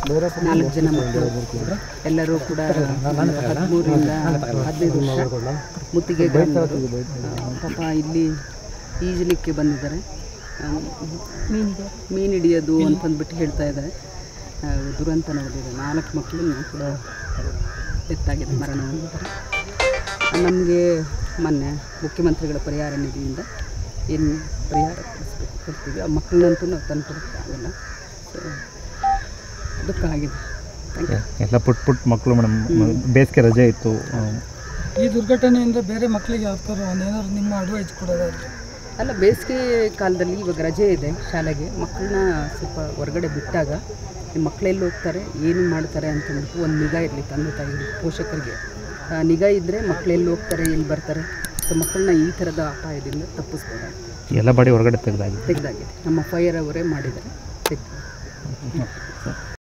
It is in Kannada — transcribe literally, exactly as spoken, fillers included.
ನಾಲ್ಕು ಜನ ಮಕ್ಕಳು ಎಲ್ಲರೂ ಕೂಡ ಹದಿಮೂರರಿಂದ ಹದಿನೈದು ವರ್ಷ ಮುತ್ತಿಗೆ ಪಾಪ ಇಲ್ಲಿ ಈಜಲಿಕ್ಕೆ ಬಂದಿದ್ದಾರೆ. ಮೀನಿಗೆ ಮೀನು ಹಿಡಿಯೋದು ಅಂತಂದ್ಬಿಟ್ಟು ಹೇಳ್ತಾ ಇದ್ದಾರೆ. ದುರಂತ ನಡೆದಿದೆ. ನಾಲ್ಕು ಮಕ್ಕಳನ್ನು ಕೂಡ ಡೆತ್ತಾಗಿದೆ, ಮರಣ ಹೊಂದಿದ್ದಾರೆ. ನಮಗೆ ಮೊನ್ನೆ ಮುಖ್ಯಮಂತ್ರಿಗಳ ಪರಿಹಾರ ನಿಧಿಯಿಂದ ಏನು ಪರಿಹಾರ ಕೊಡಿಸ್ಬೇಕು ಕೊಡ್ತೀವಿ. ಆ ಮಕ್ಕಳನ್ನಂತೂ ನಾವು ತಂದು ಕೊಡೋಕ್ಕೆ ಆಗಲ್ಲ. ಸೊ ದುಃಖ ಆಗಿದೆ. ಎಲ್ಲ ಪುಟ್ ಪುಟ್ ಮಕ್ಕಳು ಮೇಡಮ್, ಬೇಸಿಗೆ ರಜೆ ಇತ್ತು. ಈ ದುರ್ಘಟನೆಯಿಂದ ಬೇರೆ ಮಕ್ಕಳಿಗೆ ಯಾವ್ದಾರು ಒಂದೇನಾದ್ರು ನಿಮ್ಮ ಅಡ್ವೈಸ್ ಕೊಡೋದಾದ್ರೆ? ಅಲ್ಲ, ಬೇಸಿಗೆ ಕಾಲದಲ್ಲಿ ಇವಾಗ ರಜೆ ಇದೆ ಶಾಲೆಗೆ, ಮಕ್ಕಳನ್ನ ಸ್ವಲ್ಪ ಹೊರಗಡೆ ಬಿಟ್ಟಾಗ ಈ ಮಕ್ಕಳೆಲ್ಲಿ ಹೋಗ್ತಾರೆ, ಏನು ಮಾಡ್ತಾರೆ ಅಂತಂದ್ಬಿಟ್ಟು ಒಂದು ನಿಗಾ ಇರಲಿ ತಂದೆ ತಾಯಿ ಪೋಷಕರಿಗೆ. ನಿಗಾ ಇದ್ದರೆ ಮಕ್ಕಳೆಲ್ಲಿ ಹೋಗ್ತಾರೆ, ಎಲ್ಲಿ ಬರ್ತಾರೆ. ಸೊ ಮಕ್ಕಳನ್ನ ಈ ಥರದ ಅಪಾಯದಿಂದ ತಪ್ಪಿಸ್ಬೋದಾಗಿದೆ. ಎಲ್ಲ ಬಾಡಿ ಹೊರಗಡೆ ತೆಗೆದಾಗಿದೆ ತೆಗೆದಾಗಿದೆ ನಮ್ಮ ಫೈರ್ ಅವರೇ ಮಾಡಿದ್ದಾರೆ. ತೆಗೆದು